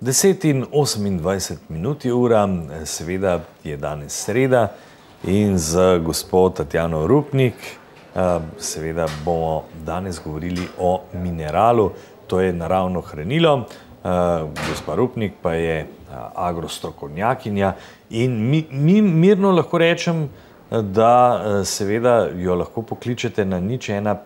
10:28 minut je ura, seveda je danes sreda in z gospod Tatjano Rupnik seveda bomo danes govorili o mineralu, to je naravno hranilo. Gospa Rupnik pa je agrostrokovnjakinja in mirno lahko rečem, da seveda jo lahko pokličete na 01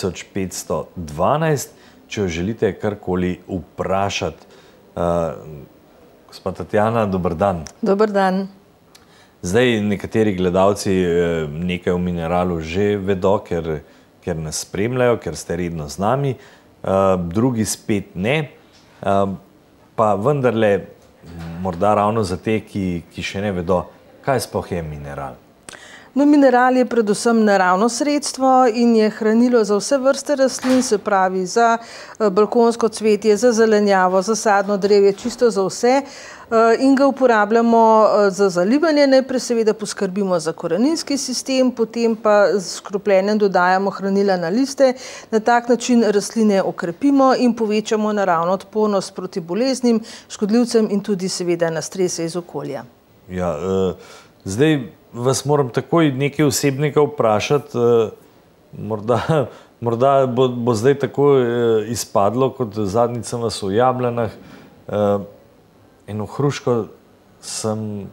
5512, če jo želite karkoli vprašati. Gospa Tatjana, dober dan. Dober dan. Zdaj nekateri gledalci nekaj o mineralu že vedo, ker nas spremljajo, ker ste redno z nami, drugi spet ne, pa vendarle morda ravno za te, ki še ne vedo, kaj sploh je mineral. No, mineral je predvsem naravno sredstvo in je hranilo za vse vrste rastlin, se pravi za balkonsko cvetje, za zelenjavo, za sadno drevje, čisto za vse. In ga uporabljamo za zalivanje, najprej seveda poskrbimo za koreninski sistem, potem pa s škropljenjem dodajamo hranila na liste. Na tak način rastline okrepimo in povečamo naravno odpornost proti boleznim, škodljivcem in tudi seveda na strese iz okolja. Ja, zdaj vas moram takoj nekaj osebnega vprašati, morda bo zdaj tako izpadlo, kot zadnjič sem vas v Jablanah. Eno hruško v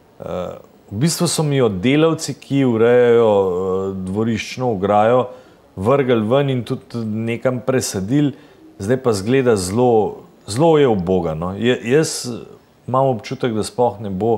bistvu so mi jo delavci, ki urejajo dvoriščno ograjo, vrgli ven in tudi nekam presadili, zdaj pa zgleda zelo je ubogano. Jaz imam občutek, da sploh ne bo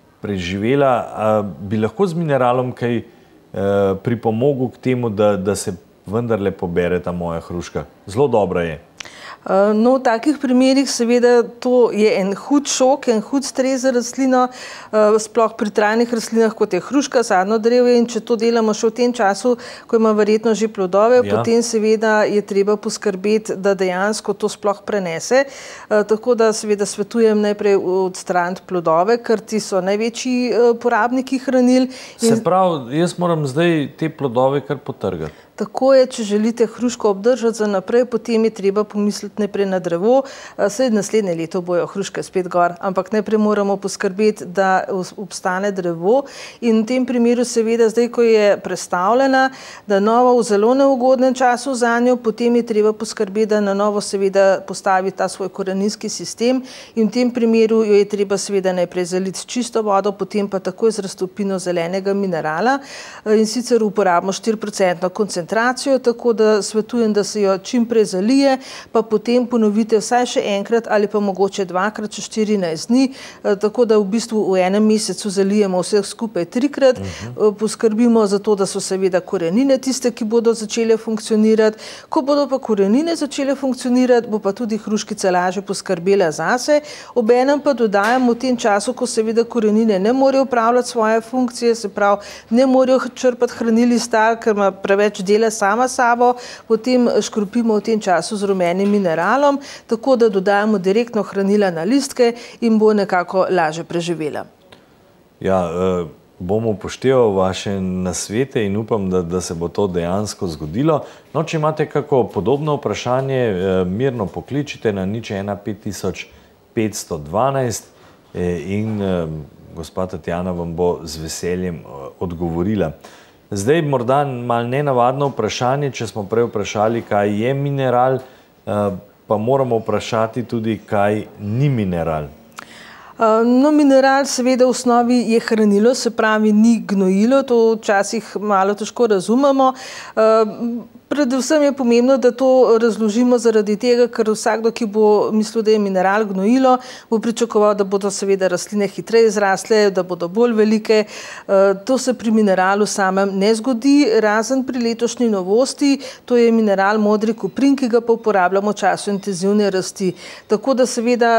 preživela. Bi lahko z mineralom kaj pripomogel k temu, da se vendarle pobere ta moja hruška? Zelo dobra je. No, v takih primerih seveda to je en hud šok, en hud stres za rastlino, sploh pri trajnih rastlinah, kot je hruška, sadno drevje, in če to delamo še v tem času, ko ima verjetno že plodove, potem seveda je treba poskrbeti, da dejansko to sploh prenese. Tako da seveda svetujem najprej odstraniti plodove, ker ti so največji porabniki hranil. Se pravi, jaz moram zdaj te plodove kar potrgati. Tako je, če želite hruško obdržati za naprej, potem je treba pomisliti najprej na drevo. Saj naslednje leto bojo hruške spet gor, ampak najprej moramo poskrbeti, da obstane drevo. In v tem primeru seveda zdaj, ko je prestavljena, da novo v zelo neugodnem času za njo, potem je treba poskrbeti, da na novo seveda postavi ta svoj koreninski sistem. In v tem primeru jo je treba seveda najprej zaliti s čisto vodo, potem pa takoj z raztopino zelenega minerala. In sicer uporabimo 4% koncentracijo, tako da svetujem, da se jo čim prej zalije, pa potem ponovite vsaj še enkrat ali pa mogoče dvakrat čez 14 dni, tako da v bistvu v enem mesecu zalijemo vseh skupaj 3-krat. Poskrbimo za to, da so seveda korenine tiste, ki bodo začele funkcionirati. Ko bodo pa korenine začele funkcionirati, bo pa tudi hruškica lažje poskrbela zase. Obenem pa dodajamo v tem času, ko seveda korenine ne morejo upravljati svoje funkcije, se pravi, ne morejo črpati hranil iz tal, ker ima preveč dela sama sabo, potem škropimo v tem času z rumenim mineralom, tako da dodajamo direktno hranila na listke in bo nekako lažje preživela. Ja, bom upošteval vaše nasvete in upam, da se bo to dejansko zgodilo. No, če imate kako podobno vprašanje, mirno pokličite na 01 5512 in gospa Tatjana vam bo z veseljem odgovorila. Zdaj morda malo nenavadno vprašanje, če smo prej vprašali, kaj je mineral, pa moramo vprašati tudi, kaj ni mineral. No, mineral seveda v osnovi je hranilo, se pravi ni gnojilo, to včasih malo težko razumemo. Predvsem je pomembno, da to razložimo zaradi tega, ker vsakdo, ki bo mislil, da je mineral gnojilo, bo pričakoval, da bodo seveda rastline hitreje zrasle, da bodo bolj velike. To se pri mineralu samem ne zgodi, razen pri letošnji novosti, to je mineral modri kuprin, ki ga pa uporabljamo v času intenzivne rasti. Tako da seveda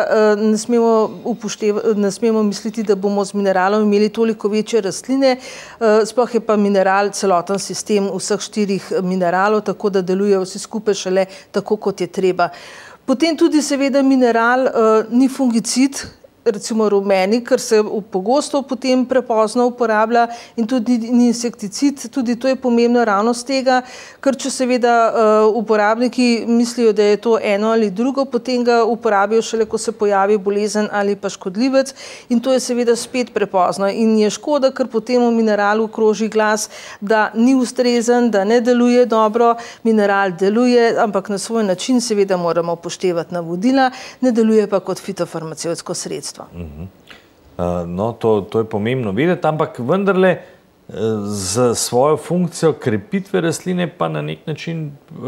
ne smemo misliti, da bomo z mineralom imeli toliko večje rastline, sploh je pa mineral celoten sistem vseh 4 mineralov, tako da delujejo vsi skupaj šele tako, kot je treba. Potem tudi seveda mineral ni fungicid, recimo rumeni, ker se pogosto potem prepozno uporablja in tudi ni insekticid, tudi to je pomembno ravno z tega, ker če seveda uporabniki mislijo, da je to eno ali drugo, potem ga uporabijo šele, ko se pojavi bolezen ali pa škodljivec in to je seveda spet prepozno in je škoda, ker potem v mineralu kroži glas, da ni ustrezen, da ne deluje dobro, mineral deluje, ampak na svoj način seveda moramo upoštevati navodila, ne deluje pa kot fitofarmacevtsko sredstvo. No, to je pomembno vedeti, ampak vendarle z svojo funkcijo krepitve rastline pa na nek način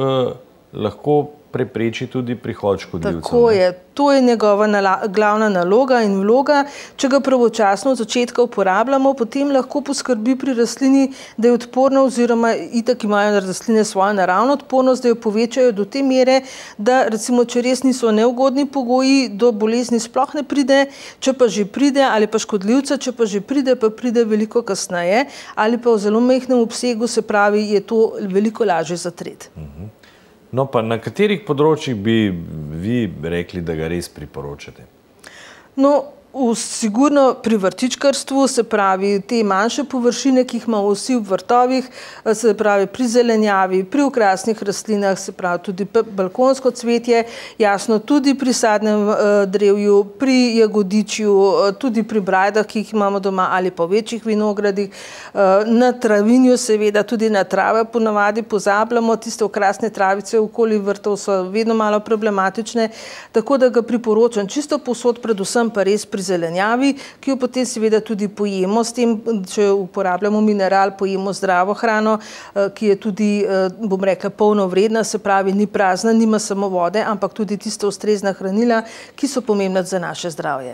lahko prepreči tudi prihod škodljivcev. Tako je. To je njegova glavna naloga in vloga. Če ga pravočasno od začetka uporabljamo, potem lahko poskrbi pri rastlini, da je odporna oziroma itak imajo rastline svojo naravno odpornost, da jo povečajo do te mere, da recimo, če res niso neugodni pogoji, do bolezni sploh ne pride, če pa že pride ali pa škodljivca, če pa že pride, pa pride veliko kasneje ali pa v zelo majhnem obsegu, se pravi, je to veliko lažje zatreti. No, pa na katerih področjih bi vi rekli, da ga res priporočate? No, sigurno pri vrtičkarstvu, se pravi te manjše površine, ki jih imamo vsi v vrtovih, se pravi pri zelenjavi, pri okrasnih rastlinah, se pravi tudi balkonsko cvetje, jasno tudi pri sadnem drevju, pri jagodičju, tudi pri brajdah, ki jih imamo doma ali pa v večjih vinogradih, na travinju seveda, tudi na trave ponavadi pozabljamo, tiste okrasne travice okoli vrtov so vedno malo problematične, tako da ga priporočam čisto povsod, predvsem pa res pri zelenjavi, ki jo potem seveda tudi pojemo, s tem, če uporabljamo mineral, pojemo zdravo hrano, ki je tudi, bom rekla, polnovredna, se pravi, ni prazna, nima samo vode, ampak tudi tista ustrezna hranila, ki so pomembna za naše zdravje.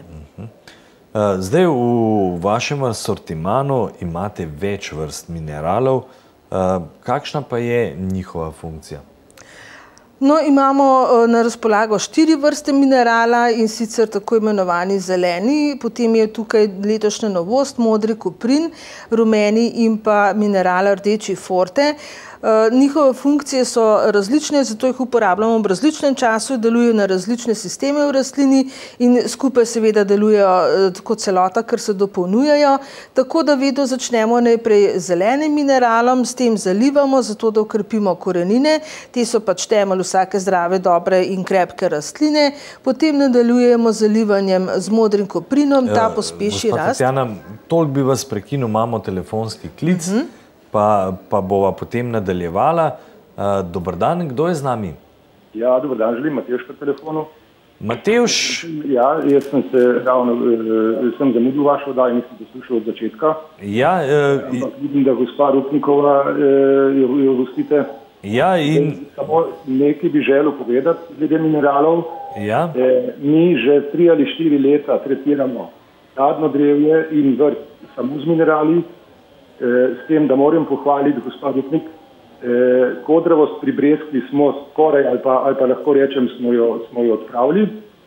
Zdaj v vašem asortimanu imate več vrst mineralov. Kakšna pa je njihova funkcija? No, imamo na razpolago 4 vrste minerala in sicer tako imenovani zeleni, potem je tukaj letošnja novost, modri koprin, rumeni in pa mineral rdeči forte. Njihove funkcije so različne, zato jih uporabljamo v različnem času, delujejo na različne sisteme v rastlini in skupaj seveda delujejo kot celota, ker se dopolnjujejo. Tako da vedno začnemo najprej z zelenim mineralom, s tem zalivamo, zato da okrepimo korenine. Te so pač temelj vsake zdrave, dobre in krepke rastline. Potem nadaljujemo z zalivanjem z modrim koprinom, ta pospeši rast. Tatjana, toliko bi vas prekinil, imamo telefonski klic. Pa bova potem nadaljevala. Dober dan, kdo je z nami? Ja, dober dan, želim Matevž po telefonu. Matevž? Ja, jaz sem se ravno, sem zamudil vašo oddajo, nisem poslušal od začetka. Ja. Ampak vidim, da gospa Rupnikova jo gostite. Ja, in... Samo nekaj bi želel povedati glede mineralov. Ja. Mi že 3 ali 4 leta tretiramo sadno drevje in vrt samo z minerali, s tem, da moram pohvaliti gospod Rupnik, kodravost pri breskvi smo skoraj, ali pa lahko rečem, smo jo odpravili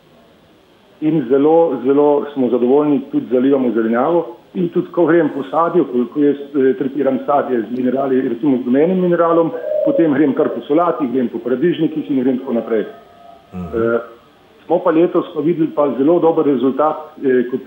in zelo, zelo smo zadovoljni, tudi zalivamo zelenjavo in tudi, ko grem po sadju, ko jaz tretiram sadje z minerali, recimo z rumenim mineralom, potem grem kar po solati, grem po paradižnikih in grem tako naprej. Smo pa letos videli pa zelo dober rezultat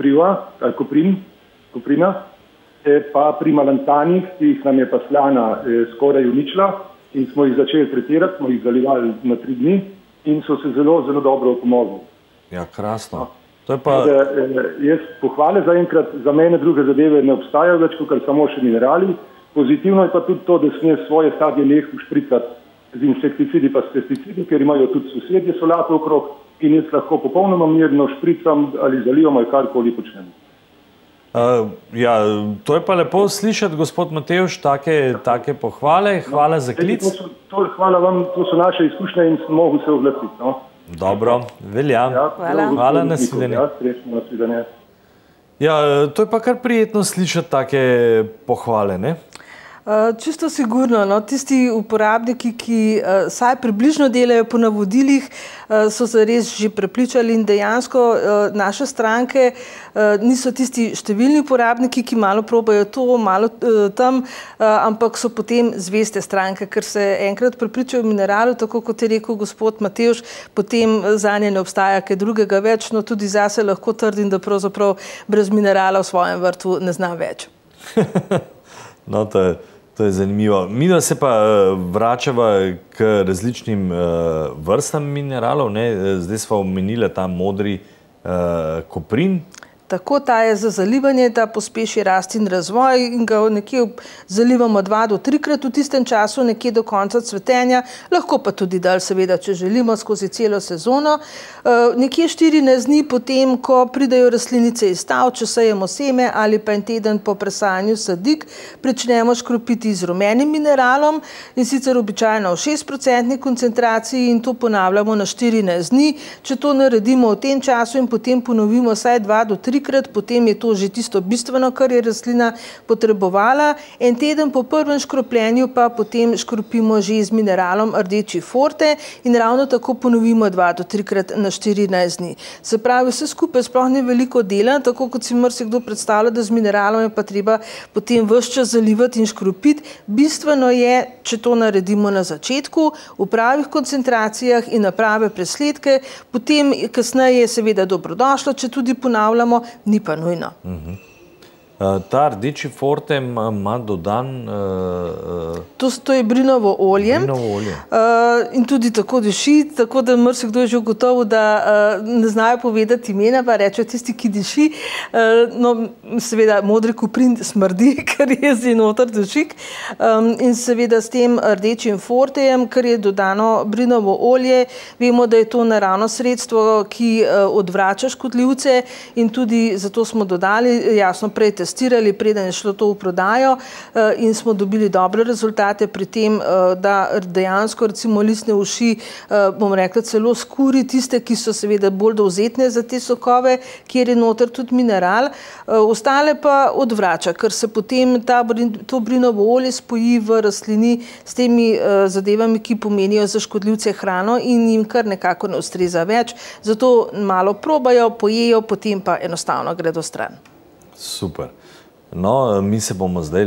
koprina, pa pri malantanih, ki jih nam je pa slana skoraj uničila in smo jih začeli tretirati, smo jih zalivali na 3 dni in so se zelo, zelo dobro pomogli. Ja, krasno. To je pa... Jaz pohvale zaenkrat, za mene druge zadeve ne obstajajo več, kot samo še minerali. Pozitivno je pa tudi to, da smem svoje sadje lehu špricati z insekticidi pa s pesticidi, ker imajo tudi sosedje solato okrog in jaz lahko popolnoma mirno špricam ali zalivam ali karkoli počnem. Ja, to je pa lepo slišati, gospod Matevž, take pohvale. Hvala za klic. Hvala vam, to so naše izkušnje in sem mogel se oglasiti. No? Dobro, velja. Hvala, nasvidenje. Ja, to je pa kar prijetno slišati take pohvale, ne? Čisto sigurno. No, tisti uporabniki, ki saj približno delajo po navodilih, so se res že prepričali in dejansko naše stranke niso tisti številni uporabniki, ki malo probajo to, malo tam, ampak so potem zveste stranke, ker se enkrat prepričajo v mineralu, tako kot je rekel gospod Matevž, potem zanje ne obstaja kaj drugega več, no tudi zase lahko trdim, da pravzaprav brez minerala v svojem vrtu ne znam več. No, to je zanimivo. Mi da se pa vračava k različnim vrstam mineralov, ne? Zdaj smo omenili ta modri koprin. Tako, ta je za zalivanje, da pospeši rast in razvoj in ga nekje zalivamo 2 do 3-krat v tistem času, nekje do konca cvetenja, lahko pa tudi dalj, seveda, če želimo, skozi celo sezono. Nekje 14 dni potem, ko pridejo rastlinice iz stav, če sejemo seme ali pa en teden po presajanju sadik, pričnemo škropiti z rumenim mineralom in sicer običajno v 6% koncentraciji in to ponavljamo na 14 dni. Če to naredimo v tem času in potem ponovimo vsaj 2 do 3-krat, potem je to že tisto bistveno, kar je rastlina potrebovala. En teden po prvem škropljenju pa potem škropimo že z mineralom Rdeči forte in ravno tako ponovimo 2 do 3-krat na 14 dni. Se pravi, vse skupaj sploh ni veliko dela, tako kot si marsikdo predstavlja, da z mineralom je pa treba potem ves čas zalivati in škropiti. Bistveno je, če to naredimo na začetku, v pravih koncentracijah in na prave presledke, potem kasneje je seveda dobrodošlo, če tudi ponavljamo, ni pa nujno. Ta Rdeči forte ima dodan... To je brinovo olje. In tudi tako diši, tako da marsikdo je že ugotovil, da ne znajo povedati imena, pa rečejo tisti, ki diši. No, seveda modri koprin smrdi, ker je zdaj noter dušik. In seveda s tem Rdečim fortejem, ker je dodano brinovo olje, vemo, da je to naravno sredstvo, ki odvrača škodljivce in tudi zato smo dodali, jasno prej testirali, preden je šlo to v prodajo in smo dobili dobre rezultate pri tem, da dejansko recimo listne uši, bom rekla, celo skuri tiste, ki so seveda bolj dovzetne za te sokove, kjer je noter tudi mineral. Ostale pa odvrača, ker se potem to brinovo olje spoji v rastlini s temi zadevami, ki pomenijo za škodljivce hrano in jim kar nekako ne ustreza več. Zato malo probajo, pojejo, potem pa enostavno gredo stran. Super. No, mi se bomo zdaj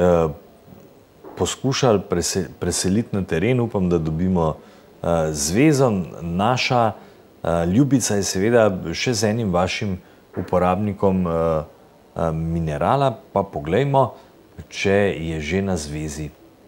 poskušali preseliti na teren. Upam, da dobimo zvezo. Naša ljubica je seveda še z enim vašim uporabnikom minerala. Pa poglejmo, če je že na zvezi.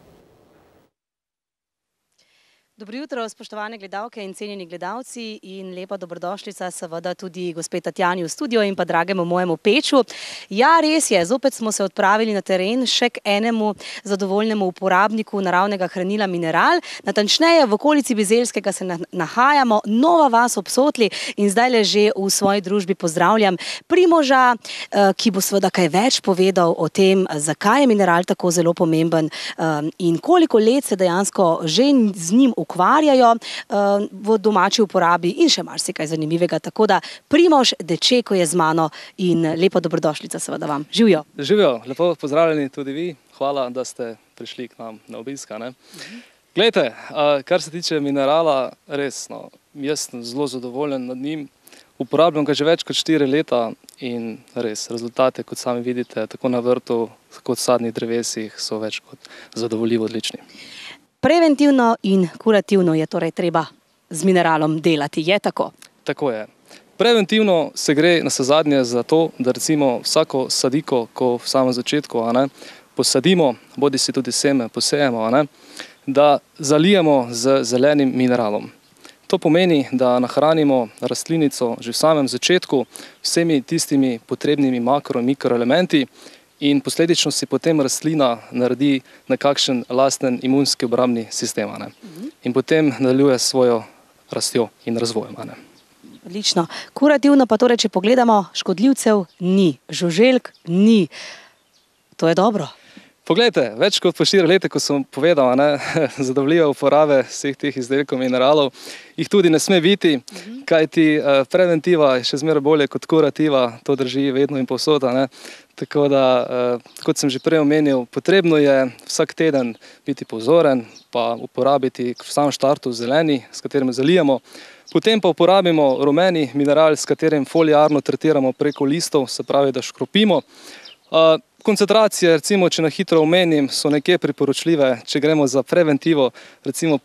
Dobro jutro, spoštovane gledalke in cenjeni gledalci in lepa dobrodošlica seveda tudi gospe Tatjani v studio in pa dragemu mojemu Peču. Ja, res je, zopet smo se odpravili na teren še k enemu zadovoljnemu uporabniku naravnega hranila Mineral. Natančneje v okolici Bizeljskega se nahajamo, Nova vas ob Sotli in zdaj že v svoji družbi pozdravljam Primoža, ki bo seveda kaj več povedal o tem, zakaj je mineral tako zelo pomemben in koliko let se dejansko že z njim ukvarjajo v domači uporabi in še marsikaj zanimivega. Tako da Primož Dečeko je z mano in lepa dobrodošlica seveda vam. Živjo. Živjo, lepo pozdravljeni tudi vi. Hvala, da ste prišli k nam na obisk. Glejte, kar se tiče minerala, res, jaz sem zelo zadovoljen nad njim. Uporabljam ga že več kot 4 leta in res, rezultate, kot sami vidite, tako na vrtu, kot sadnih drevesih, so več kot zadovoljivo odlični. Preventivno in kurativno je torej treba z mineralom delati, je tako? Tako je. Preventivno se gre navsezadnje za to, da recimo vsako sadiko, ko v samem začetku posadimo, bodi si tudi seme posejemo, da zalijemo z zelenim mineralom. To pomeni, da nahranimo rastlinico že v samem začetku vsemi tistimi potrebnimi makro- in mikroelementi in posledično si potem rastlina naredi nekakšen lasten imunski obrambni sistem. In potem nadaljuje svojo rastjo in razvojem. Odlično. Kurativno pa torej, če pogledamo, škodljivcev ni, žuželk ni. To je dobro. Poglejte, več kot po 4 leta, ko sem povedal, zadovoljive uporabe vseh teh izdelkov, mineralov, jih tudi ne sme biti, kajti preventiva je še zmeraj bolje kot kurativa, to drži vedno in povsod. Tako da, kot sem že prej omenil, potrebno je vsak teden biti pozoren, pa uporabiti v samem štartu zeleni, s katerim zalijemo. Potem pa uporabimo rumeni mineral, s katerim foliarno tretiramo preko listov, se pravi, da škropimo. Koncentracije, recimo, če na hitro omenim, so nekje priporočljive, če gremo za preventivo, recimo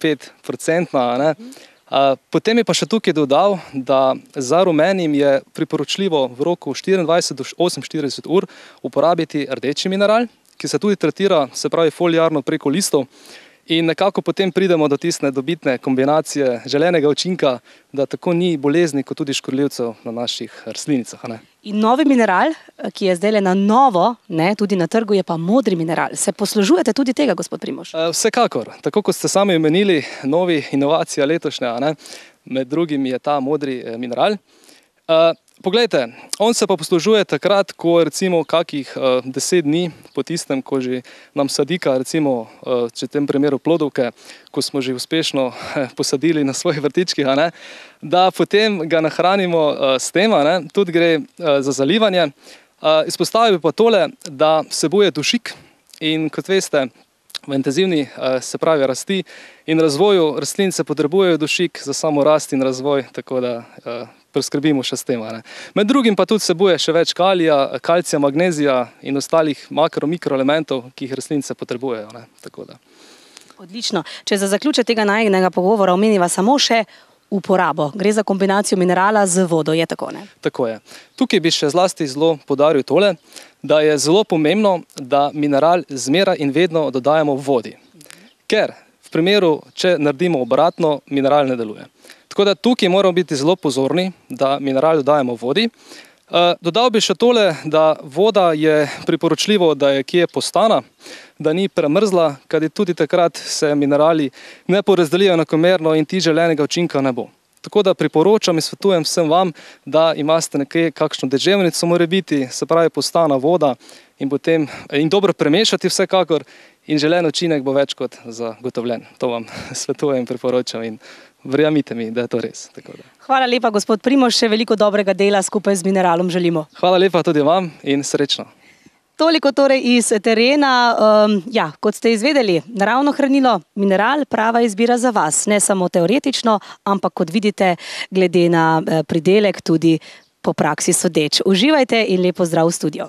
5%. Potem je pa še tukaj dodal, da za rumenim je priporočljivo v roku 24 do 48 ur uporabiti rdeči mineral, ki se tudi tretira, se pravi, foliarno preko listov. In nekako potem pridemo do tiste dobitne kombinacije želenega učinka, da tako ni bolezni, kot tudi škodljivcev na naših rastlinicah. In novi mineral, ki je zdaj na novo, tudi na trgu, je pa modri mineral. Se poslužujete tudi tega, gospod Primož? Vsekakor. Tako kot ste sami omenili, novi inovacija letošnja, med drugim je ta modri mineral. Poglejte, on se pa poslužuje takrat, ko recimo kakih 10 dni po tistem, ko že nam sadika, recimo, če v tem primeru plodovke, ko smo že uspešno posadili na svojih vrtičkih, da potem ga nahranimo s tem, tudi gre za zalivanje. Izpostavil pa tole, da vsebuje dušik in kot veste, v intenzivni, se pravi, rasti in razvoju rastlinice potrebujejo dušik za samo rast in razvoj, tako da preskrbimo še s tem. Med drugim pa tudi vsebuje še več kalija, kalcija, magnezija in ostalih mikroelementov, ki jih rastlinice potrebujejo. Odlično. Če za zaključek tega najinega pogovora omeniva samo še uporabo. Gre za kombinacijo minerala z vodo, je tako, ne? Tako je. Tukaj bi še zlasti zelo poudaril tole, da je zelo pomembno, da mineral zmeraj in vedno dodajamo v vodi. Ker v primeru, če naredimo obratno, mineral ne deluje. Tako da tukaj moramo biti zelo pozorni, da mineral dodajamo v vodi. Dodal bi še tole, da voda je priporočljivo, da je kje postana, da ni premrzla, kajti tudi takrat se minerali ne porazdelijo enakomerno in ti želenega učinka ne bo. Tako da priporočam in svetujem vsem vam, da imate nekje kakšno deževnico, mora biti, se pravi postana voda in dobro premešati vsekakor in želen učinek bo več kot zagotovljen. To vam svetujem in priporočam in verjamite mi, da je to res. Hvala lepa, gospod Primož, še veliko dobrega dela skupaj z mineralom želimo. Hvala lepa tudi vam in srečno. Toliko torej iz terena. Kot ste izvedeli, naravno hranilo, mineral, prava izbira za vas. Ne samo teoretično, ampak kot vidite, glede na pridelek, tudi po praksi sodeč. Uživajte in lepo zdrav v studio.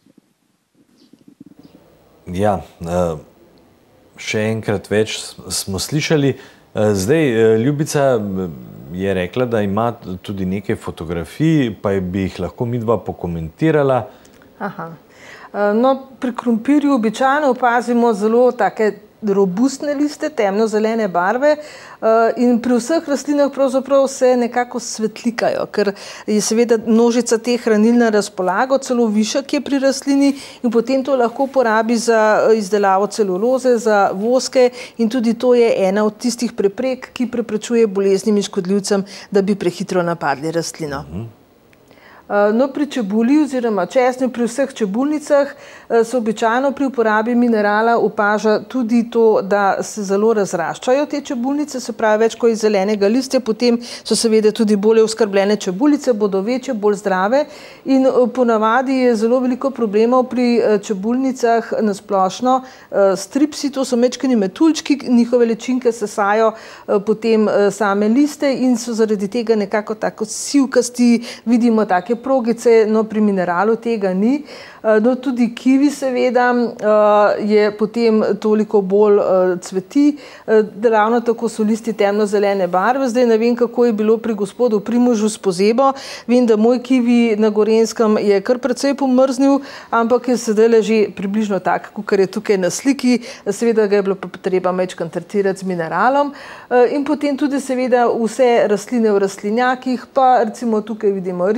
Ja, še enkrat več smo slišali. Zdaj, Ljubica je rekla, da ima tudi nekaj fotografij, pa bi jih lahko midva pokomentirala. No, pri krompirju običajno opazimo zelo take robustne liste, temno-zelene barve in pri vseh rastlinah pravzaprav se nekako svetlikajo, ker je seveda množica teh hranil na razpolago, celo višek je pri rastlini in potem to lahko uporabi za izdelavo celuloze, za voske in tudi to je ena od tistih preprek, ki preprečuje boleznim in škodljivcem, da bi prehitro napadli rastlino. No, pri čebuli oziroma česnju, pri vseh čebulnicah se običajno pri uporabi minerala opaža tudi to, da se zelo razraščajo te čebulnice, se pravi več kot iz zelenega listja, potem so seveda tudi bolje oskrbljene čebulice, bodo večje, bolj zdrave in ponavadi je zelo veliko problemov pri čebulnicah na splošno. Stripsi, to so majčkeni metuljčki, njihove ličinke sesajo potem same liste in so zaradi tega nekako tako sivkasti, vidimo take progice, no pri mineralu tega ni. No, tudi kivi seveda je potem toliko bolj cveti, ravno tako so listi temno-zelene barve. Zdaj ne vem, kako je bilo pri gospodu Primožu s pozebo. Vem, da moj kivi na Gorenjskem je kar precej pomrznil, ampak je sedaj že približno tak, kot je tukaj na sliki. Seveda ga je bilo pa treba majčkeno tretirati z mineralom. In potem tudi seveda vse rastline v rastlinjakih, pa recimo tukaj vidimo ribeze,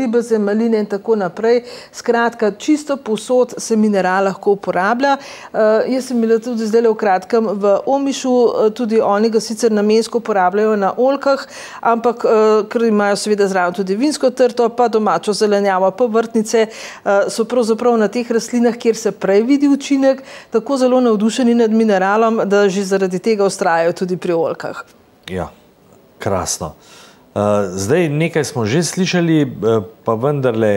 maline in tako naprej. Skratka, čisto povsod se mineral lahko uporablja. Jaz sem bila tudi zdaj v kratkem v Omišu, tudi oni ga sicer namensko uporabljajo na oljkah, ampak ker imajo seveda zraven tudi vinsko trto, pa domačo zelenjavo, pa vrtnice, so pravzaprav na teh rastlinah, kjer se prej vidi učinek, tako zelo navdušeni nad mineralom, da že zaradi tega vztrajajo tudi pri oljkah. Ja, krasno. Zdaj nekaj smo že slišali, pa vendarle,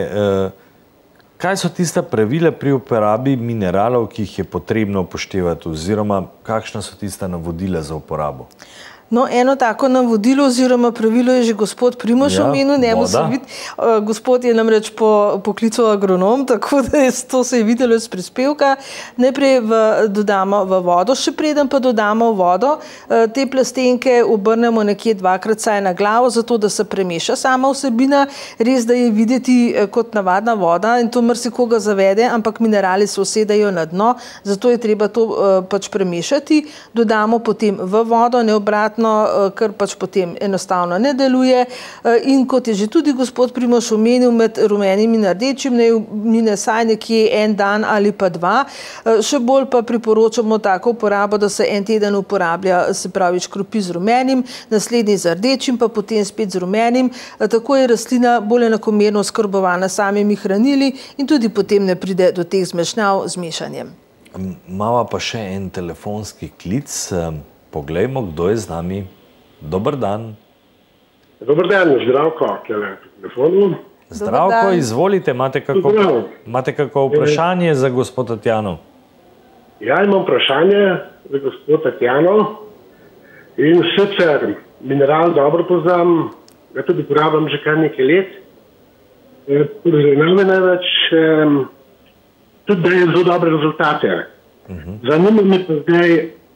kaj so tista pravila pri uporabi mineralov, ki jih je potrebno upoštevati, oziroma kakšna so tista navodila za uporabo? No, eno tako navodilo oziroma pravilo je že gospod Primož omenil, njemu se vidi, gospod je namreč po poklicu agronom, tako da to se je videlo iz prispevka. Najprej dodamo v vodo, še preden pa dodamo v vodo, te plastenke obrnemo nekje dvakrat vsaj na glavo, zato da se premeša sama vsebina. Res, da je videti kot navadna voda in to marsikoga zavede, ampak minerali se usedajo na dno, zato je treba to pač premešati. Dodamo potem v vodo, ne obratno, kar pač potem enostavno ne deluje. In kot je že tudi gospod Primož omenil, med rumenim in rdečim mine vsaj nekje en dan ali pa dva. Še bolj pa priporočamo tako uporabo, da se en teden uporablja, se pravi, škropi z rumenim, naslednji z rdečim, pa potem spet z rumenim. Tako je rastlina bolj enakomerno oskrbovana samimi hranili in tudi potem ne pride do teh zmešnjav z mešanjem. Mava pa še en telefonski klic. Poglejmo, kdo je z nami. Dober dan. Dober dan, Zdravko, ki je na telefonu. Zdravko, izvolite, imate kako vprašanje za gospod Tatjano? Ja, imam vprašanje za gospod Tatjano. In sicer mineral dobro poznam, ga tudi uporabljam že kar nekaj let. Zanima me največ, tudi daje zelo dobre rezultate. Zanima me pa zdaj,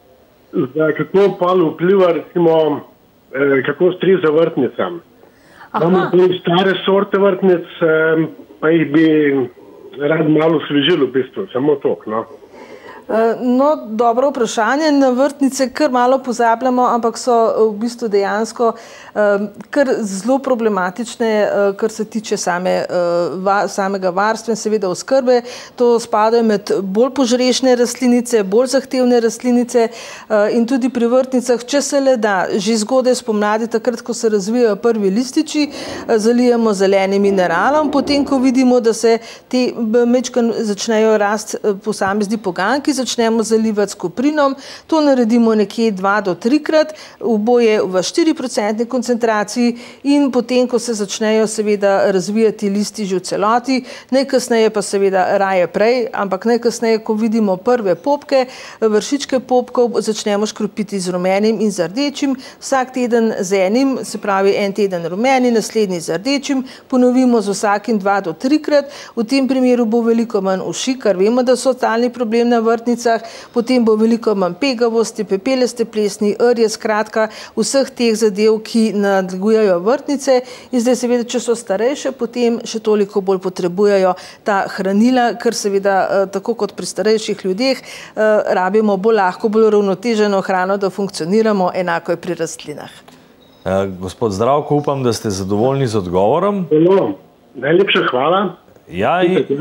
kako pa vpliva, recimo, kako striza vrtnicam. Imamo tudi stare sorte vrtnic, pa jih bi rad malo osvežil v bistvu, samo toliko, no. No, dobro vprašanje. Na vrtnice kar malo pozabljamo, ampak so v bistvu dejansko kar zelo problematične, kar se tiče samega varstva in seveda oskrbe. To spadajo med bolj požrešne rastlinice, bolj zahtevne rastlinice in tudi pri vrtnicah, če se le da, že zgodaj spomladi, takrat, ko se razvijajo prvi lističi, zalijemo zelenim mineralom, potem, ko vidimo, da se te majčkeno začnejo rasti posamezni poganjki, začnemo zalivati s koprinom. To naredimo nekje 2 do 3 krat, oboje v 4% koncentraciji in potem, ko se začnejo seveda razvijati listi že v celoti, najkasneje pa seveda raje prej, ampak najkasneje, ko vidimo prve popke, vršičke popkov, začnemo škropiti z rumenim in z rdečim. Vsak teden z enim, se pravi en teden rumeni, naslednji z rdečim, ponovimo z vsakim 2 do 3 krat. V tem primeru bo veliko manj uši, kar vemo, da so talni problem na vrtnicah, potem bo veliko manj pegavosti, pepelaste plesni, rje, skratka, vseh teh zadev, ki nadlegujejo vrtnice. In zdaj seveda, če so starejše, potem še toliko bolj potrebujejo ta hranila, ker seveda, tako kot pri starejših ljudeh, rabimo bolj lahko, bolj uravnoteženo hrano, da funkcioniramo, enako je pri rastlinah. Gospod Zdravko, upam, da ste zadovoljni z odgovorom. Najlepša hvala. Ja,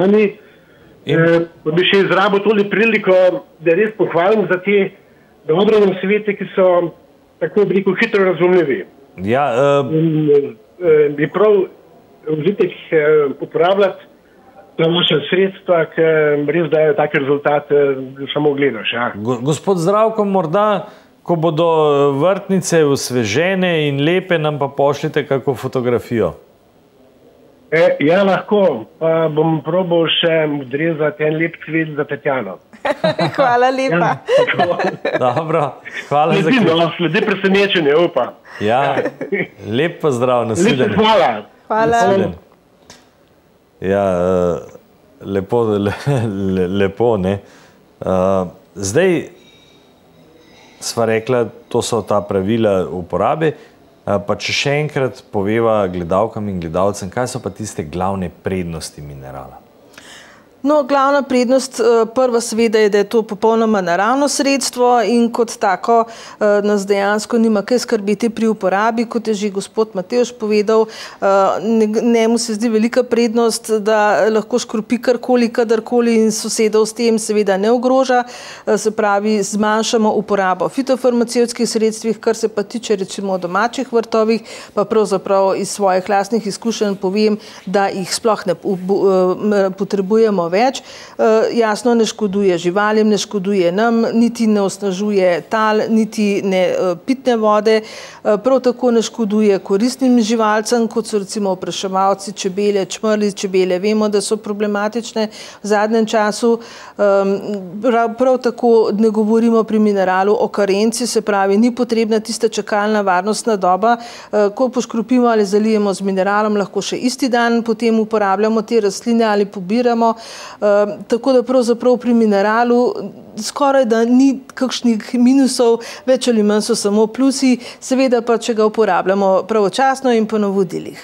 Pa bi še izrabil tole priliko, da res pohvalim za te dobre nasvete, ki so tako veliko hitro razumljivi. Ja, bi prav užitek uporabljati ta naša sredstva, ki res dajo take rezultate, samo gledaš. Ja. Gospod Zdravko, morda, ko bodo vrtnice osvežene in lepe, nam pa pošljite kako fotografijo. Ja, lahko. Pa bom probal še odrezati en lep cvet za Tatjano. Hvala lepa. Dobro, hvala za klic. Sledi presenečenje, upam. Ja, lep pozdrav, nasvidenje. Hvala. Hvala. Ja, lepo, ne. Zdaj sva rekla, to so ta pravila uporabe. Pa če še enkrat poveva gledalkam in gledalcem, kaj so pa tiste glavne prednosti minerala? No, glavna prednost prva seveda je, da je to popolnoma naravno sredstvo in kot tako nas dejansko nima kaj skrbeti pri uporabi, kot je že gospod Matevž povedal. Njemu se zdi velika prednost, da lahko škropi karkoli, kadarkoli in sosedov s tem seveda ne ogroža. Se pravi, zmanjšamo uporabo fitofarmacevtskih sredstvih, kar se pa tiče recimo domačih vrtovih, pa pravzaprav iz svojih lastnih izkušenj povem, da jih sploh ne potrebujemo več. Jasno ne škoduje živalim, ne škoduje nam, niti ne osnažuje tal, niti ne pitne vode, prav tako ne škoduje koristnim živalcem, kot so recimo opraševalci, čebele, čmrli čebele. Vemo, da so problematične v zadnjem času. Prav tako ne govorimo pri mineralu o karenci, se pravi, ni potrebna tista čakalna varnostna doba. Ko poškropimo ali zalijemo z mineralom, lahko še isti dan potem uporabljamo te rastline ali pobiramo. Tako da pravzaprav pri mineralu skoraj da ni kakšnih minusov, več ali manj so samo plusi, seveda pa, če ga uporabljamo pravočasno in po navodilih.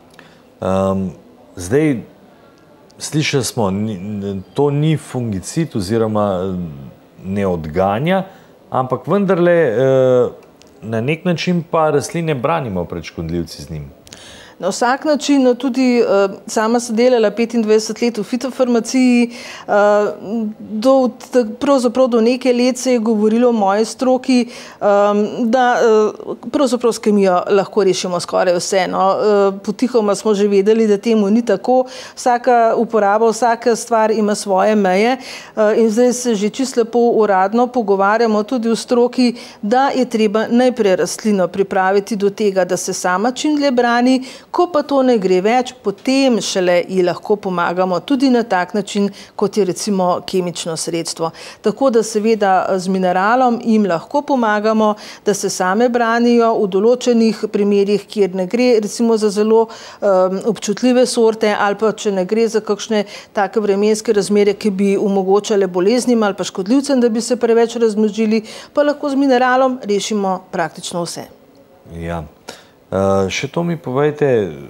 Zdaj, slišali smo, to ni fungicid oziroma ne odganja, ampak vendarle na nek način pa rastline branimo pred škodljivci z njim. Na vsak način, tudi sama sem delala 25 let v fitofarmaciji, pravzaprav do nekaj let se je govorilo o moji stroki, da pravzaprav s kemijo lahko rešimo skoraj vse. Potihoma smo že vedeli, da temu ni tako. Vsaka uporaba, vsaka stvar ima svoje meje in zdaj se že čisto lepo uradno pogovarjamo tudi v stroki, da je treba najprej rastlino pripraviti do tega, da se sama čim dlje brani. Ko pa to ne gre več, potem šele ji lahko pomagamo tudi na tak način, kot je recimo kemično sredstvo. Tako da seveda z mineralom jim lahko pomagamo, da se same branijo v določenih primerih, kjer ne gre recimo za zelo občutljive sorte ali pa če ne gre za kakšne take vremenske razmere, ki bi omogočale boleznim ali pa škodljivcem, da bi se preveč razmnožili, pa lahko z mineralom rešimo praktično vse. Ja. Še to mi povejte,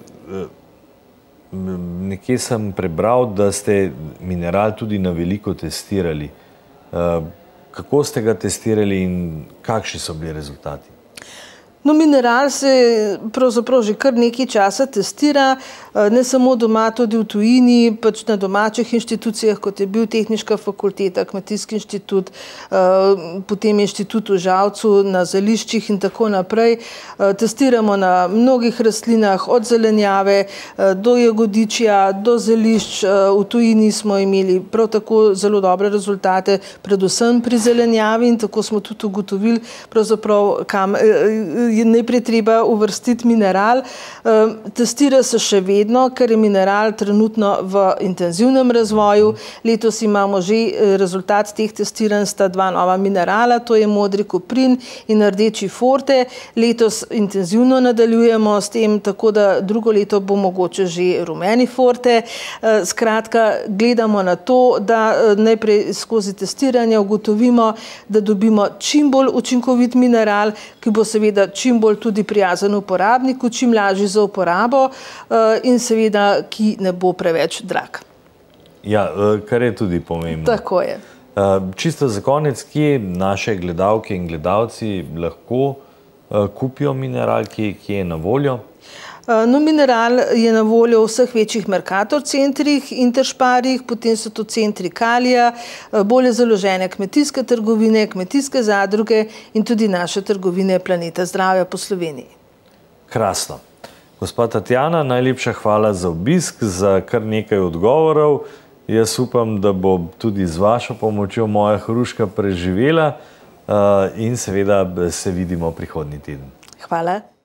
nekje sem prebral, da ste mineral tudi na veliko testirali. Kako ste ga testirali in kakšni so bili rezultati? No, mineral se pravzaprav že kar nekaj časa testira, ne samo doma, tudi v tujini, pač na domačih inštitucijah, kot je bil Tehniška fakulteta, Kmetijski inštitut, potem inštitut v Žalcu, na zeliščih in tako naprej. Testiramo na mnogih rastlinah, od zelenjave do jagodičja, do zelišč. V tujini smo imeli prav tako zelo dobre rezultate, predvsem pri zelenjavi in tako smo tudi ugotovili, pravzaprav kam najprej treba uvrstiti mineral. Testira se še vedno, ker je mineral trenutno v intenzivnem razvoju. Letos imamo že rezultat teh testiranj, sta dva nova minerala, to je modri koprin in rdeči forte. Letos intenzivno nadaljujemo s tem, tako da drugo leto bo mogoče že rumeni forte. Skratka, gledamo na to, da najprej skozi testiranje ugotovimo, da dobimo čim bolj učinkovit mineral, ki bo seveda čim bolj tudi prijazen uporabniku, čim lažji za uporabo in seveda, ki ne bo preveč drag. Ja, kar je tudi pomembno. Tako je. Čisto za konec, kje naše gledalke in gledalci lahko kupijo mineral, ki je na voljo? No, mineral je na voljo v vseh večjih Mercator centrih, Interšparjih, potem so to centri Kalija, bolje založene kmetijske trgovine, kmetijske zadruge in tudi naše trgovine Planeta zdravja po Sloveniji. Krasno. Gospa Tatjana, najlepša hvala za obisk, za kar nekaj odgovorov. Jaz upam, da bo tudi z vašo pomočjo moja hruška preživela in seveda se vidimo prihodnji teden. Hvala.